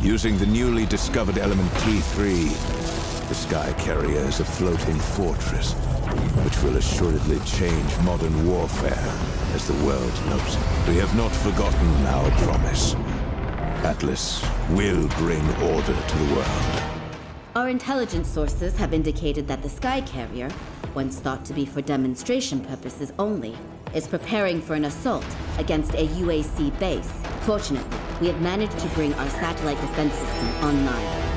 Using the newly discovered element T3, the Sky Carrier is a floating fortress, which will assuredly change modern warfare as the world knows it. We have not forgotten our promise. Atlas will bring order to the world. Our intelligence sources have indicated that the Sky Carrier, once thought to be for demonstration purposes only, is preparing for an assault against a UAC base. Fortunately, we have managed to bring our satellite defense system online.